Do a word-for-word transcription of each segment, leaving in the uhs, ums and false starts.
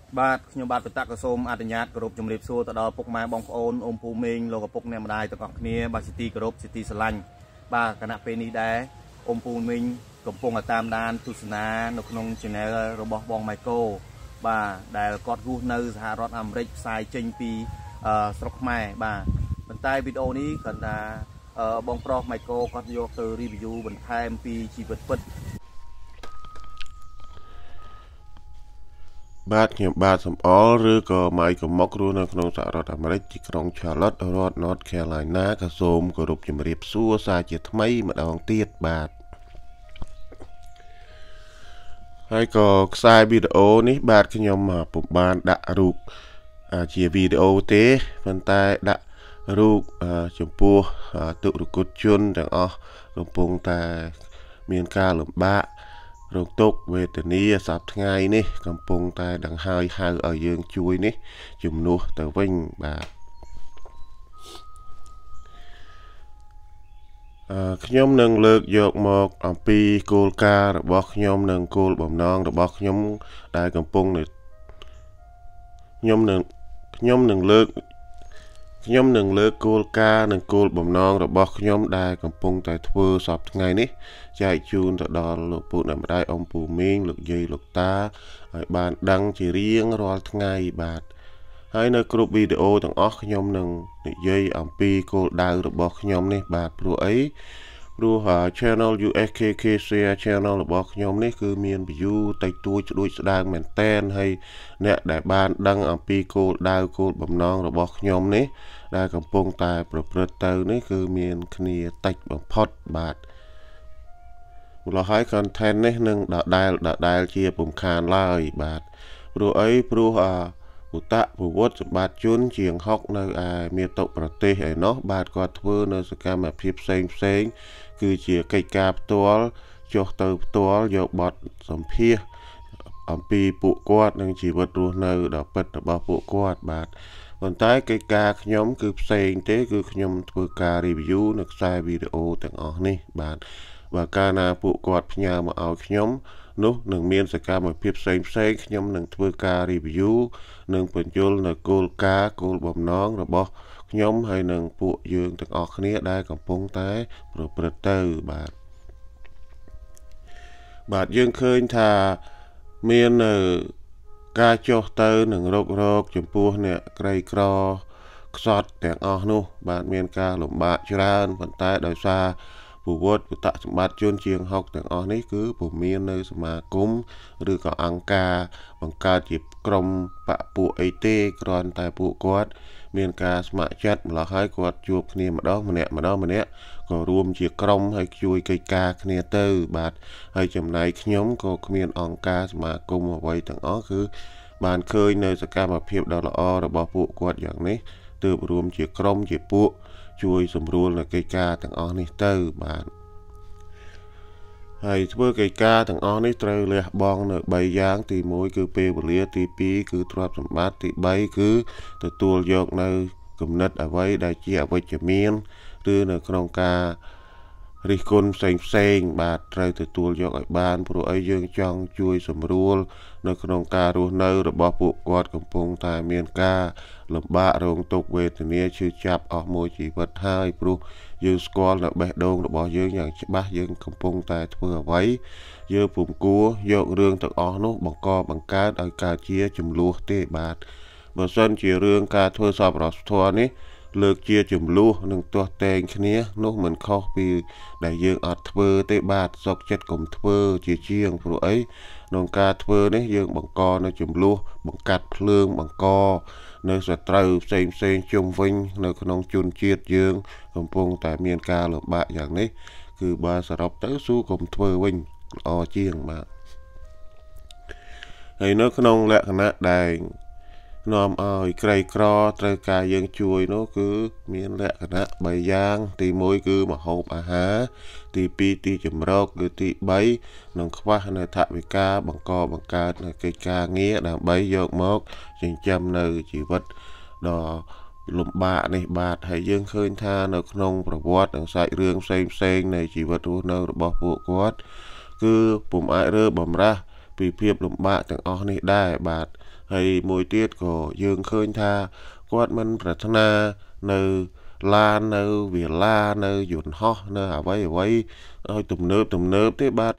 បាទខ្ញុំបាទបតកសូមអនុញ្ញាតគោរពជំរាបសួរទៅដល់ពុកម៉ែបងប្អូនអ៊ំពូមីងលោកឪពុកអ្នកម្ដាយទាំងអស់គ្នាបាទសិទ្ធិគោរពសិទ្ធិស្រឡាញ់បាទគណៈពេលនេះដែរអ៊ំពូមីងកំពុងតាមដានទស្សនានៅក្នុង channel របស់បងម៉ៃកូបាទដែលគាត់រស់នៅសហរដ្ឋអាមេរិកផ្សាយចេញពីស្រុកខ្មែរបាទប៉ុន្តែវីដេអូនេះគាត់ថាបងប្រុសម៉ៃកូគាត់យកទៅ review បន្ថែមពីជីវិតពិតបាទខ្ញុំបាទសំអល់ឬក៏ម៉ៃកុំមករស់នៅក្នុងសហរដ្ឋអាមេរិកទីក្រុង Charlotte រដ្ឋ North Carolina ក៏សូមគោរពជំរាបសួរសារជាថ្មីម្ដងទៀតបាទហើយក៏ខ្សែវីដេអូនេះបាទខ្ញុំពុំបានដាក់រូបជាវីដេអូទេប៉ុន្តែដាក់រូបចំពោះទុរគតជនទាំងអស់កំពុងតែមានការលំបាករងទុក្ខវេទនាសប្តាហ៍ថ្ងៃនេះកំពុងតែដង្ហើយហៅឲ្យយើងជួយនេះជំនួសទៅវិញបាទអឺខ្ញុំនឹងលើកយកមកអំពីគោលការណ៍របស់ខ្ញុំនិងគោលបំណងរបស់ខ្ញុំដែលកំពុងខ្ញុំនឹងខ្ញុំនឹងលើកខ្ញុំនឹងលើកគោលការណ៍និងគោលបំណងរបស់ខ្ញុំដែលកំពុងតែធ្វើសប្តាហ៍ថ្ងៃនេះចែកជូនទៅដល់លោកពូអ្នកម្ដាយអ៊ំពូមីងលោកយាយលោកតាឲ្យបានដឹងជារៀងរាល់ថ្ងៃបាទហើយនៅគ្រប់វីដេអូទាំងអស់ខ្ញុំនឹងនិយាយអំពីគោលដៅរបស់ខ្ញុំនេះបាទព្រោះអីព្រោះ channel យូ เอส เค เค Share channel របស់ខ្ញុំនេះគឺមាន view តិចតួចស្ដួចស្ដើងមែនតែនហើយអ្នកដែលបានដឹងអំពីគោលដៅគោលបំណងរបស់ខ្ញុំនេះដែលកំពុងតែប្រព្រឹត្តទៅនេះគឺមានគ្នាតិចបំផុតបាទម្ល៉េះហើយ content នេះនឹងដដែលដដែលជាពុំខានឡើយបាទព្រោះអីព្រោះអាពុតពវត្តសម្បត្តិជនជាងហុកនៅឯមាតុប្រទេសឯណោះបាទគាត់ធ្វើនៅសកម្មភាពផ្សេងផ្សេងគឺជាកិច្ចការផ្ទាល់ចុះទៅផ្ទាល់យកបទសម្ភាសអំពីពួកគាត់និងជីវិតរស់នៅដ៏ពិតរបស់ពួកគាត់បាទប៉ុន្តែកិច្ចការខ្ញុំគឺផ្សេងទេគឺខ្ញុំធ្វើការ review នៅខ្សែវីដេអូទាំងអស់នេះបាទបើកាលណាពួកគាត់ផ្ញើមកឲ្យខ្ញុំនោះនឹងមានសកម្មភាពផ្សេងផ្សេងខ្ញុំនឹងធ្វើការ review និងបញ្យល់នៅគោលការណ៍គោលបំណងរបស់ខ្ញុំហើយនឹងពួកយើងទាំងអស់គ្នាដែលកំពុងតែប្រព្រឹត្តទៅបាទបាទយើងឃើញថាមាននៅការចុះទៅនឹងរករកចំពោះអ្នកក្រីក្រខ្សត់ទាំងអស់នោះបាទមានការលំបាកច្រើនប៉ុន្តែដោយសារពវត្តពុតសម្បត្តិជនជាងហុកទាំងអស់នេះគឺពុំមាននៅសមាគមឬក៏អង្គការបង្កើតជាក្រុមបកពួកអីទេគ្រាន់តែពួកគាត់មានការស្ម័គ្រចិត្តម្ល៉េះហើយគាត់ជួបគ្នាម្ដងម្នាក់ម្ដងម្នាក់ក៏រួមជាក្រុមហើយជួយកិច្ចការគ្នាទៅបាទហើយចំណែកខ្ញុំក៏គ្មានអង្គការសមាគមអ្វីទាំងអស់គឺបានឃើញនៅសកម្មភាពដ៏ល្អរបស់ពួកគាត់យ៉ាងនេះទើបរួមជាក្រុមជាពួកជួយសម្រួលនៅកិច្ចការទាំងអស់នេះទៅបាទហើយធ្វើកិច្ចការទាំងអស់នេះត្រូវលះបង់នៅបីយ៉ាងទីមួយគឺពេលវេលាទីពីរគឺទ្រព្យសម្បត្តិទីបីគឺទទួលយកនៅគំនិតអ្វីដែលជាអវិជ្ជមានឬនៅក្នុងការរិះគន់ផ្សេងផ្សេងបាទត្រូវទទួលយកឲ្យបានព្រោះអីយើងចង់ជួយសម្រួលនៅក្នុងការរស់នៅរបស់ពួកគាត់កំពុងតែមានការលំបាករងទុក្ខវេទនាឈឺចាប់អស់មួយជីវិតហើយព្រោះយើងស្គាល់នៅបេះដូងរបស់យើងយ៉ាងច្បាស់យើងកំពុងតែធ្វើអ្វីយើងពុំគួរយករឿងទាំងអស់នោះបង្កបង្កើតឲ្យកើតជាចំនួនទេបាទបើសិនជារឿងការធ្វើសប្បុរសធម៌នេះលើកជាចំនួននឹងទាស់តែងគ្នានោះមិនខុសពីដែលយើងអត់ធ្វើទេបាទសុខចិត្តកុំធ្វើជាជាងព្រោះអីក្នុងការធ្វើនេះយើងបង្កនៅចំនួនបង្កាត់ភ្លើងបង្កនៅសត្រូវផ្សេងផ្សេងជុំវិញនៅក្នុងជនជាតិយើងកំពុងតែមានការលំបាកយ៉ាងនេះគឺបើសរុបទៅស៊ូកុំធ្វើវិញល្អជាងបាទហើយនៅក្នុងលក្ខណៈដែលនាំឲ្យក្រីក្រត្រូវការយើងជួយនោះគឺមានលក្ខណៈបីយ៉ាងទីមួយគឺម្ហូបអាហារទីពីរទីជម្រកគឺទីបីនឹងខ្វះនៅថវិកាបង្កបង្កើតនៅកិច្ចការងារដើម្បីយកមកចិញ្ចឹមនៅជីវិតដ៏លំបាកនេះបាទហើយយើងឃើញថានៅក្នុងប្រវត្តិនិងសាច់រឿងផ្សេងផ្សេងនៃជីវិតរស់នៅរបស់ពួកគាត់គឺពុំអាចរើបំរាស់ពីភាពលំបាកទាំងអស់នេះដែរបាទហើយមួយទៀតក៏យើងឃើញថាគាត់មិនប្រាថ្នានៅឡាននៅវាឡានៅយន្តហោះនៅអ្វីអ្វីឲ្យទំនើបទំនើបទេបាទ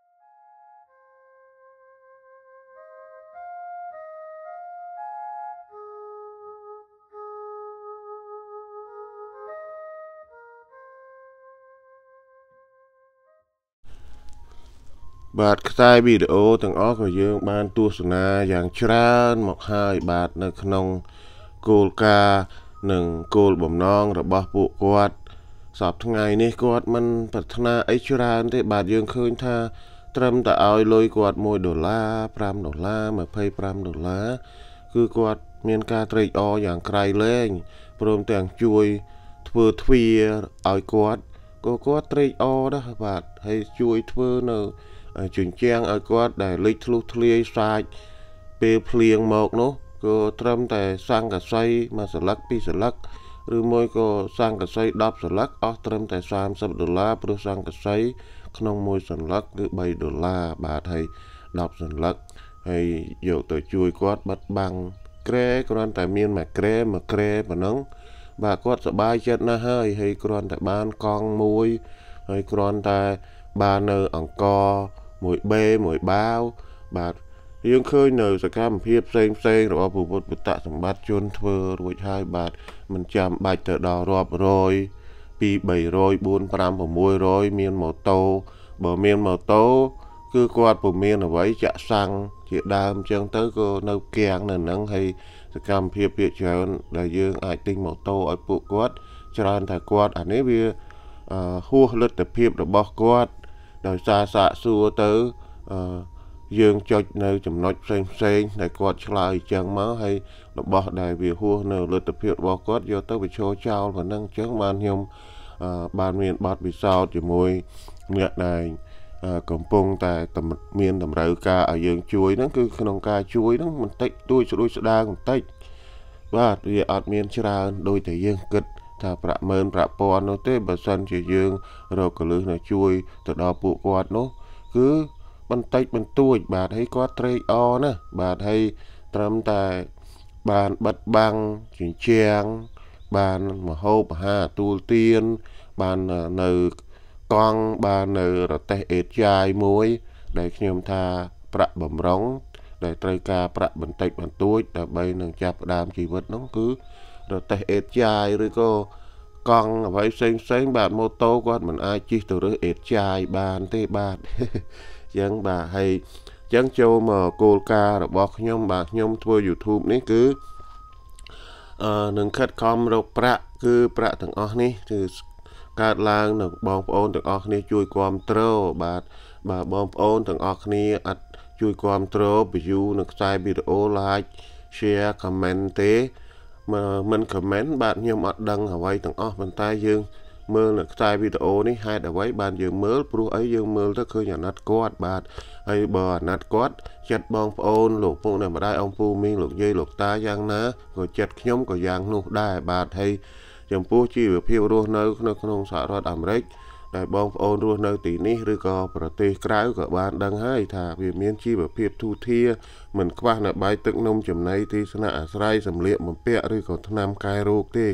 បាទខ្សែវីដេអូទាំងអស់ក៏យើងបានទស្សនាយ៉ាងច្រើនមកហើយបាទនៅក្នុងគោលការណ៍និងគោលបំណងរបស់ពួកគាត់សពថ្ងៃនេះគាត់មិនប្រាថ្នាអីច្រើនទេបាទយើងឃើញថាត្រឹមតែឲ្យលុយគាត់មួយដុល្លារ5ដុល្លារ25ដុល្លារគឺគាត់មានការត្រេកអរយ៉ាងក្រៃលែងព្រមទាំងជួយធ្វើទ្វារឲ្យគាត់ក៏គាត់ត្រេកអរដែរបាទហើយជួយធ្វើនៅជញ្ជាំងឲ្យគាត់ដែលលិចធ្លុះធ្លាយសាច់ពេលភ្លៀងមកនោះក៏ត្រឹមតែសង្កសីមួយសន្លឹកពីរសន្លឹកឬមួយក៏សង្កសីដប់សន្លឹកអស់ត្រឹមតែសាមសិបដុល្លារព្រោះសង្កសីក្នុងមួយសន្លឹកគឺបីដុល្លារបាទហើយដប់សន្លឹកហើយយកទៅជួយគាត់បិទបាំងក្រែគ្រាន់តែមានមួយក្រែមួយក្រែប៉ុណ្ណឹងបាទគាត់សប្បាយចិត្តណាស់ហើយហើយគ្រាន់តែបានកង់មួយហើយគ្រាន់តែបាននៅអង្គមួយបេមួយបាវបាទយើងឃើញនៅសកម្មភាពផ្សេងផ្សេងរបស់ពុទ្ធពុទ្ធសម្បត្តិជនធ្វើរួចហើយបាទមិនចាំបាច់ទៅដល់រាប់រយពីរបីរយបួនប្រាំ៦រយមានម៉ូតូបើមានម៉ូតូគឺគាត់ពុំមានអ្វីចាក់សាំងជាដើមអញ្ចឹងទៅក៏នៅគាំងនៅហ្នឹងហើយសកម្មភាពភាគច្រើនដែលយើងអាចទិញម៉ូតូឲ្យពួកគាត់ច្រើនតែគាត់អានេះវាហួសលទ្ធភាពរបស់គាត់ដោយសារសាកសួរទៅអឺយើងចុចនៅចំណុចផ្សេងផ្សេងដែលគាត់ឆ្លើយអញ្ចឹងមកហើយរបស់ដែលវាហួសនៅលទ្ធភាពរបស់គាត់យកទៅវាឈរចោលប៉ុណ្ណឹងអញ្ចឹងបានខ្ញុំបានមានបទពិសោធន៍ជាមួយអ្នកដែលកំពុងតែមានតម្រូវការឲ្យយើងជួយហ្នឹងគឺក្នុងការជួយហ្នឹងបន្តិចទួចស្ដួយស្ដាងបន្តិចបាទវាអត់មានច្រើនដូចតែយើងគិតថាប្រាក់ម៉ឺនប្រាក់ពាន់នោះទេបើសិនជាយើងរកកលឹះនៅជួយទៅដល់ពួកគាត់នោះគឺបន្តិចបន្តួចបាទហើយគាត់ត្រេកអរណាបាទហើយត្រឹមតែបានបិទបាំងជញ្ជាំងបានមហូបអាហារទួលទានបាននៅកង់បាននៅរទេះអេតចាយមួយដែលខ្ញុំថាប្រាក់បំរុងដែលត្រូវការប្រាក់បន្តិចបន្តួចដើម្បីនឹងចាប់ផ្ដើមជីវិតនោះគឺរទេះអេតចាយឬក៏កង់អ្វីផ្សេងផ្សេងបាទម៉ូតូគាត់មិនអាចជិះទៅរើសអេតចាយបានទេបាទអញ្ចឹងបាទហើយអញ្ចឹងចូលមកគោលការណ៍របស់ខ្ញុំបាទខ្ញុំធ្វើ YouTube នេះគឺអឺនឹងខិតខំរកប្រាក់គឺប្រាក់ទាំងអស់នេះគឺកើតឡើងនឹងបងប្អូនទាំងអស់គ្នាជួយគ្រប់គ្រងបាទបាទបងប្អូនទាំងអស់គ្នាអត់ជួយគ្រប់គ្រង view នៅខ្សែវីដេអូ like share comment ទេមិន comment បាទខ្ញុំអត់ដឹងអ្វីទាំងអស់ប៉ុន្តែយើងមើលនៅខ្សែវីដេអូនេះហេតុអ្វីបានយើងមើលព្រោះអីយើងមើលទៅឃើញអាណិតគាត់បាទហើយបើអាណិតគាត់ចិត្តបងប្អូនលោកពុកអ្នកម្ដាយអង្គពូមីងលោកយាយលោកតាយ៉ាងណាក៏ចិត្តខ្ញុំក៏យ៉ាងនោះដែរបាទហើយចំពោះជីវភាពរស់នៅនៅក្នុងសហរដ្ឋអាមេរិកដែលបងប្អូនរស់នៅទីនេះឬក៏ប្រទេសក្រៅក៏បានដឹងហើយថាវាមានជីវភាពទូធាមិនខ្វះនៅបាយទឹកនំចំណីទីស្នាក់អាស្រ័យសម្លៀកបំពាក់ឬក៏ថ្នាំកែរោគទេ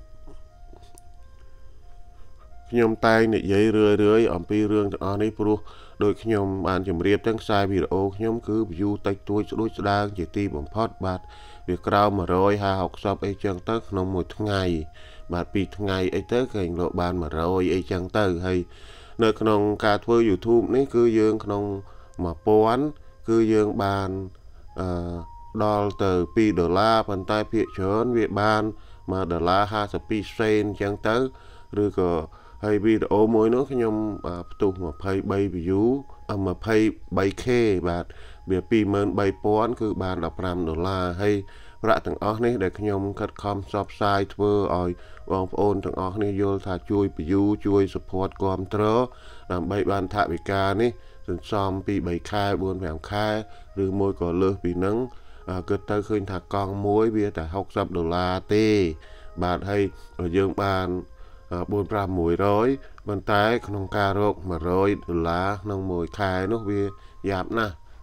ខ្ញុំតែងនិយាយរឿយរឿយអំពីរឿងទាំងអស់នេះព្រោះដោយខ្ញុំបានជម្រាបទាំងខ្សែវីដេអូខ្ញុំគឺ view តិចតួចស្ដួចស្ដាងជាទីបំផុតបាទវាក្រោមមួយរយហាសិប 60អីចឹងទៅក្នុងមួយថ្ងៃបាទពីរថ្ងៃអីទៅគេលោកបានមួយរយអីចឹងទៅហើយនៅក្នុងការធ្វើ YouTube នេះគឺយើងក្នុងមួយពាន់គឺយើងបានអឺដល់ទៅពីរដុល្លារប៉ុន្តែភាគច្រើនវាបានមួយដុល្លារហាសិបពីរសេនចឹងទៅឬក៏ហើយវីដេអូមួយនោះខ្ញុំផ្ទុះยี่สิบสาม view ยี่สิบสาม k បាទវាពីរម៉ឺនបីពាន់គឺបានដប់ប្រាំដុល្លារហើយប្រាក់ទាំងអស់នេះដែលខ្ញុំខិតខំផ្សព្វផ្សាយធ្វើឲ្យបងប្អូនទាំងអស់គ្នាយល់ថាជួយ view ជួយ support គ្រប់គ្រងដើម្បីបានថវិកានេះសន្សំពីរបីខែបួនប្រាំខែឬមួយក៏លើសពីហ្នឹងគិតទៅឃើញថាកង់មួយវាតែหกสิบដុល្លារទេបាទហើយយើងបានបួនប្រាំមួយរយប៉ុន្តែក្នុងការរកមួយរយដុល្លារក្នុងមួយខែនោះវាយ៉ាប់ណាស់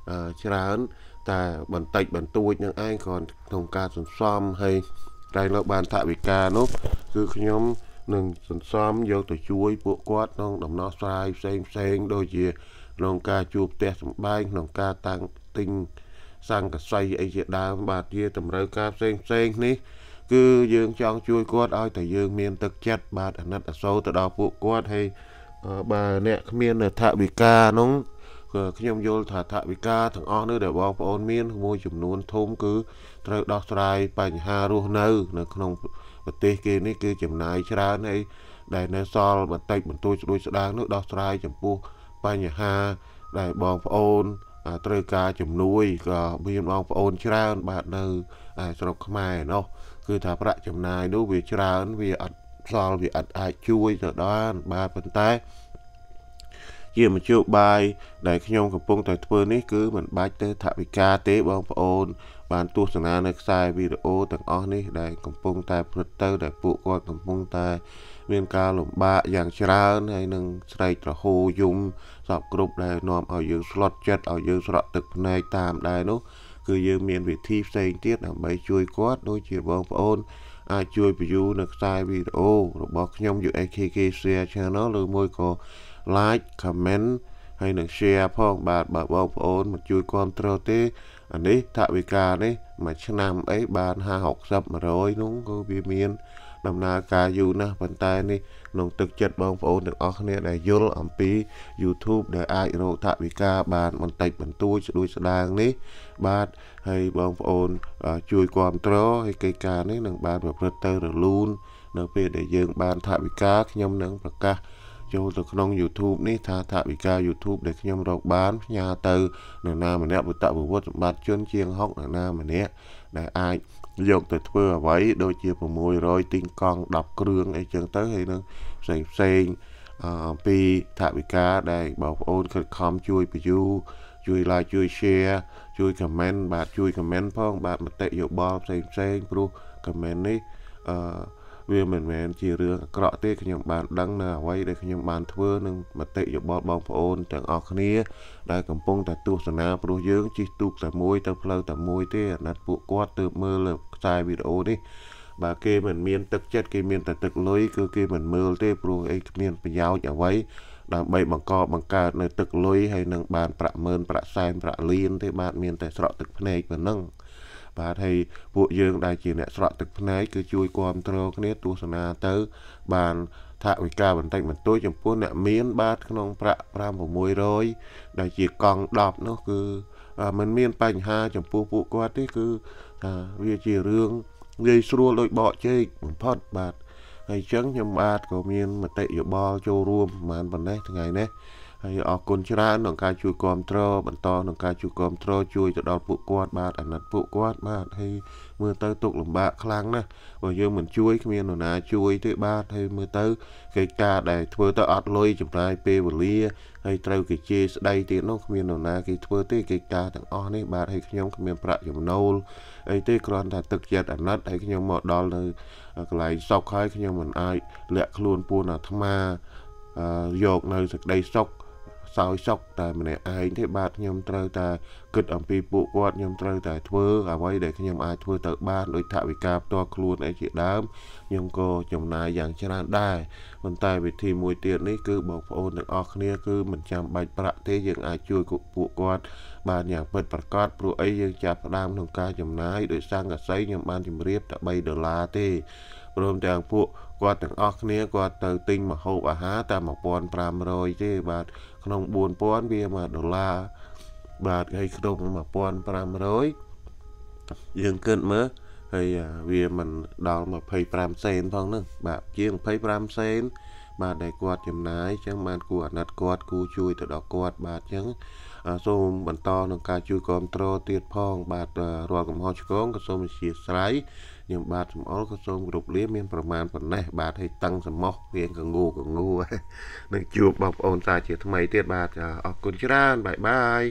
ច្រើនតែបន្តិចបន្តួចនឹងឯងគ្រាន់ក្នុងការសន្សំហើយតែលើបានថវិកានោះគឺខ្ញុំនឹងសន្សំយកទៅជួយពួកគាត់ក្នុងដំណោះស្រាយផ្សេងផ្សេងដូចជាក្នុងការជួបផ្ទះសម្បែងក្នុងការតាំងទិញសង្កសីអីជាដើមបាទជាតម្រូវការផ្សេងផ្សេងនេះគឺយើងចង់ជួយគាត់ឲ្យតែយើងមានទឹកចិត្តបាទអាណិតអាសូរទៅដល់ពួកគាត់ហើយបើអ្នកគ្មានថវិកានោះខ្ញុំយល់ថាថវិកាទាំងអស់នោះដែលបងប្អូនមានមួយចំនួនធំគឺត្រូវដោះស្រាយបញ្ហារស់នៅនៅក្នុងប្រទេសគេនេះគឺចំណាយច្រើនហើយដែលនៅសល់បន្តិចបន្តួចស្ដួយស្ដាងនោះដោះស្រាយចំពោះបញ្ហាដែលបងប្អូនត្រូវការជំនួយក៏មានបងប្អូនច្រើនបាទនៅស្រុកខ្មែរនោះគឺថាប្រាក់ចំណាយនោះវាច្រើនវាអត់សល់វាអត់អាចជួយទៅដល់បាទប៉ុន្តែជាមធ្យោបាយដែលខ្ញុំកំពុងតែធ្វើនេះគឺមិនបាច់ទៅថវិកាទេបងប្អូនបានទស្សនានៅខ្សែវីដេអូទាំងអស់នេះដែលកំពុងតែព្រឹត្តទៅដែលពួកគាត់កំពុងតែមានការលំបាកយ៉ាងច្រើនហើយនឹងស្រែកទ្រហោយំសពគ្រប់ដែលនាំឲ្យយើងស្លុតចិត្តឲ្យយើងស្រក់ទឹកភ្នែកតាមដែរនោះគឺយើងមានវិធីផ្សេងទៀតដើម្បីជួយគាត់ដូចជាបងប្អូនអាចជួយ view នៅខ្សែវីដេអូរបស់ខ្ញុំ ยู เอ เค เค Share Channel ឬមួយក៏ like comment ហើយនឹង share ផងបាទបើបងប្អូនមកជួយគាំទ្រទេអានេះថវិកានេះមួយឆ្នាំអីបានห้า หกสิบ 100នោះគឺវាមានដំណើរការយូរណាស់ប៉ុន្តែនេះក្នុងទឹកចិត្តបងប្អូនទាំងអស់គ្នាដែលយល់អំពី YouTube ដែលអាចរកថវិកាបានបន្តិចបន្តួចស្ដួយស្ដាងនេះបាទហើយបងប្អូនជួយគាំទ្រហើយកិច្ចការនេះនឹងបានប្រព្រឹត្តទៅរលូននៅពេលដែលយើងបានថវិកាខ្ញុំនឹងប្រកាសចូលទៅក្នុង YouTube នេះថាថវិកា YouTube ដែលខ្ញុំរកបានផ្ញើទៅនរណាម្នាក់បុតវុទ្ធសម្បត្តិជនជាងហុកនរណាម្នាក់ដែលអាចយកទៅធ្វើអ្វីដូចជាหกร้อยទិញកង់ដប់គ្រឿងអីចឹងទៅហើយនឹងផ្សេងផ្សេងអំពីថវិកាដែលបងប្អូនខិតខំជួយ view ជួយ like ជួយ share ជួយ comment បាទជួយ comment ផងបាទមតិយោបល់ផ្សេងផ្សេងព្រោះ comment នេះអឺវាមិនមែនជារឿងអាក្រក់ទេខ្ញុំបានដឹងនៅអ្វីដែលខ្ញុំបានធ្វើនឹងមតិយោបល់បងប្អូនទាំងអស់គ្នាដែលកំពុងតែទស្សនាព្រោះយើងជិះទូកតែមួយទៅផ្លូវតែមួយទេអាណិតពួកគាត់ទើបមើលខ្សែវីដេអូនេះបើគេមិនមានទឹកចិត្តគេមានតែទឹកលុយគឺគេមិនមើលទេព្រោះអីគ្មានប្រយោជន៍អ្វីដើម្បីបង្កបង្កើតនៅទឹកលុយហើយនឹងបានប្រាក់ម៉ឺនប្រាក់សែនប្រាក់លានទេបាទមានតែស្រក់ទឹកភ្នែកប៉ុណ្ណឹងបាទហើយពួកយើងដែលជាអ្នកស្រក់ទឹកភ្នែកគឺជួយគាំទ្រគ្នាទស្សនាទៅបានថវិកាបន្តិចបន្តួចចំពោះអ្នកមានបាទក្នុងប្រាក់ห้า หกร้อยដែលជាកង់ដប់នោះគឺมันមានបញ្ហាចំពោះពួកគាត់ទេគឺថាវាជារឿងងាយស្រួលដូចបកចេកបំផុតបាទហើយអញ្ចឹងខ្ញុំបាទក៏មានមតិយោបល់ចូលរួមប្រហែលប៉ុណ្ណេះថ្ងៃនេះហើយអរគុណច្រើនក្នុងការជួយគាំទ្របន្តក្នុងការជួយគាំទ្រជួយទៅដល់ពួកគាត់បាទអាណិតពួកគាត់បាទហើយមើលទៅទុកលំបាកខ្លាំងណាស់បើយើងមិនជួយគ្មាននរណាជួយទេបាទហើយមើលទៅកិច្ចការដែលធ្វើទៅអត់លុយចំណាយពេលវេលាហើយត្រូវគេជេរស្ដីទៀតនោះគ្មាននរណាគេធ្វើទេកិច្ចការទាំងអស់នេះបាទហើយខ្ញុំគ្មានប្រាក់ចំណូលអីទេគ្រាន់តែទឹកចិត្តអាណិតហើយខ្ញុំមកដល់នៅកន្លែងសុកហើយខ្ញុំមិនអាចលាក់ខ្លួនពួនអាត្មាយកនៅសេចក្តីសុខសោយសុខតែម្នាក់ឯងទេបាទខ្ញុំត្រូវតែគិតអំពីពួកគាត់ខ្ញុំត្រូវតែធ្វើអ្វីដែលខ្ញុំអាចធ្វើទៅបានដោយថវិកាផ្ទាល់ខ្លួនអីជាដើមខ្ញុំក៏ចំណាយយ៉ាងច្រើនដែរប៉ុន្តែវិធីមួយទៀតនេះគឺបងប្អូនទាំងអស់គ្នាគឺមិនចាំបាច់ប្រាក់ទេយើងអាចជួយពួកគាត់បានយ៉ាងពិតប្រាកដព្រោះអីយើងចាប់ផ្ដើមក្នុងការចំណាយដោយសង្កសីខ្ញុំបានជម្រាបតែបីដុល្លារទេព្រមទាំងពួកគាត់ទាំងអស់គ្នាគាត់ទៅទិញម្ហូបអាហារតែmột nghìn năm trămទេបាទក្នុងbốnពាន់វាមួយដុល្លារបាទហើយក្នុងmột nghìn năm trămយើងគិតមើលហើយវាមិនដល់ยี่สิบห้าសេនផងហ្នឹងបាទជាងยี่สิบห้าសេនបាទដែលគាត់ចំណាយអញ្ចឹងបានគួរអាណិតគាត់គួរជួយទៅដល់គាត់បាទអញ្ចឹងសូមបន្តក្នុងការជួយគាំទ្រទៀតផងបាទរាល់កំហុសឆ្គងក៏សូមអធិស្ឋានខ្ញុំបាទសំអល់ក៏សូមគោរពលាមានប្រមាណប៉ុណ្ណេះបាទឲ្យតឹងសមោះរៀងកងូកងូនឹងជួបបងប្អូនសាជាថ្មីទៀតបាទអរគុណច្រើនបាយបាយ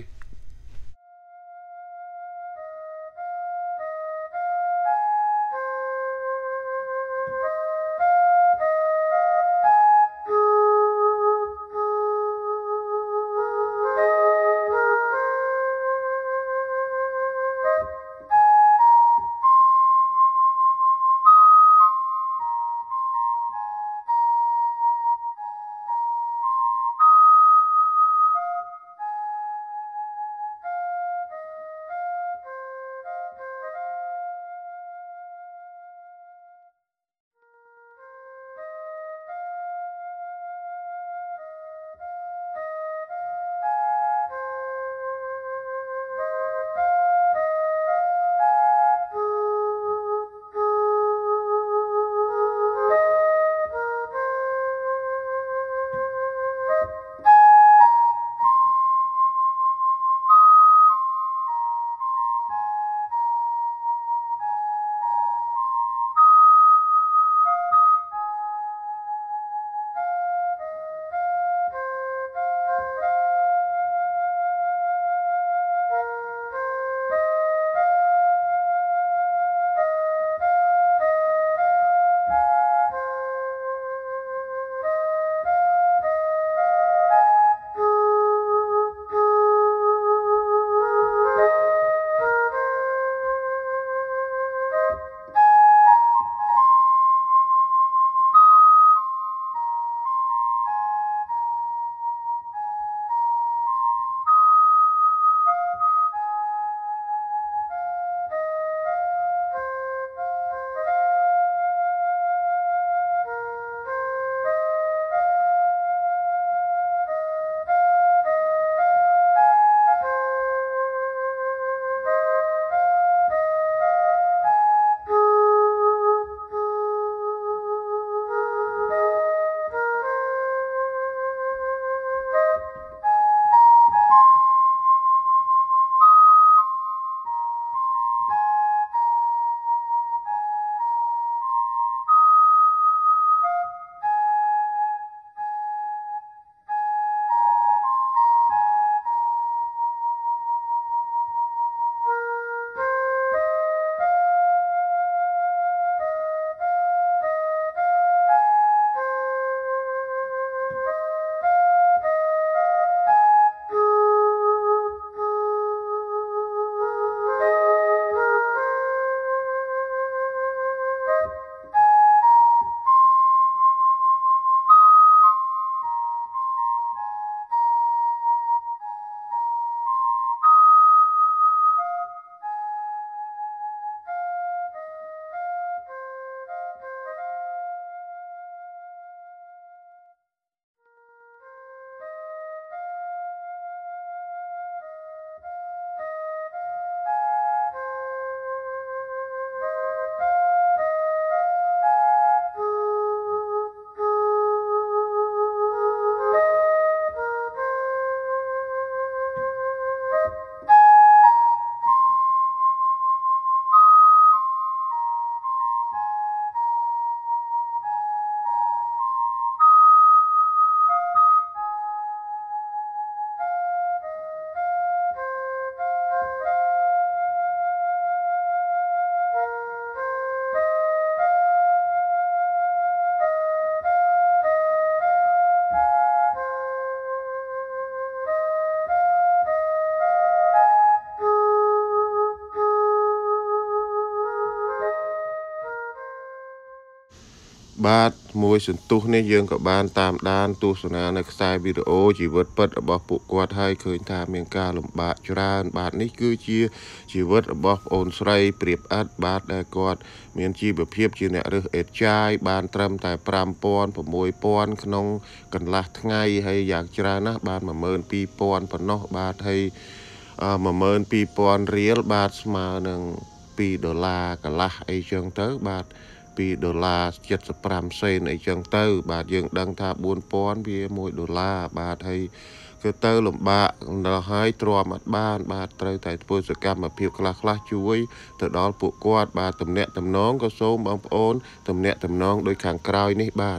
បាទមួយសន្ទុះនេះយើងក៏បានតាមដានទស្សនានៅខ្សែវីដេអូជីវិតពិតរបស់ពួកគាត់ហើយឃើញថាមានការលំបាកច្រើនបាទនេះគឺជាជីវិតរបស់ប្អូនស្រីព្រៀបអិតបាទដែលគាត់មានជីវភាពជាអ្នករើសអេតចាយបានត្រឹមតែ ប្រាំពាន់ ៦ពាន់ ក្នុងកន្លះថ្ងៃហើយយ៉ាងច្រើនណាស់បាន មួយម៉ឺនពីរពាន់ ប៉ុណ្ណោះបាទហើយ មួយម៉ឺនពីរពាន់ រៀលបាទស្មើនឹងពីរដុល្លារកន្លះអីចឹងទៅបាទពីរដុល្លារ เจ็ดสิบห้า សេនអីចឹងទៅបាទយើងដឹងថា បួនពាន់ វាមួយដុល្លារបាទហើយគឺទៅលំបាកដល់ហើយទ្រាំអត់បានបាទត្រូវតែធ្វើសកម្មភាពខ្លះខ្លះជួយទៅដល់ពួកគាត់បាទតំណាក់តំណងក៏សូមបងប្អូនតំណាក់តំណងដោយខាងក្រោយនេះបាទ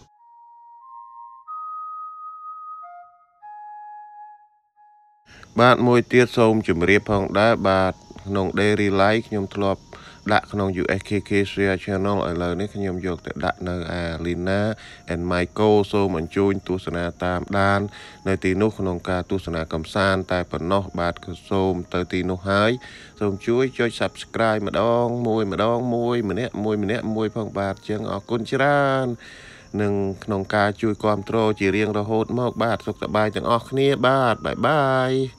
បាទមួយទៀតសូមជម្រាបផងដែរបាទក្នុង Daily Life ខ្ញុំធ្លាប់ដាក់ក្នុង ยู เอส เค เค Share Channel ឥឡូវនេះខ្ញុំយកទៅដាក់នៅអា Lina and Michael សូមអញ្ជើញទស្សនាតាមដាននៅទីនោះក្នុងការទស្សនាកម្សាន្តតែប៉ុណ្ណោះបាទក៏សូមទៅទីនោះហើយសូមជួយចុច Subscribe ម្ដងមួយម្ដងមួយម្នាក់មួយម្នាក់មួយផងបាទចឹងអរគុណច្រើននឹងក្នុងការជួយគ្រប់គ្រងជារៀងរហូតមកបាទសុខសប្បាយទាំងអស់គ្នាបាទបាយបាយ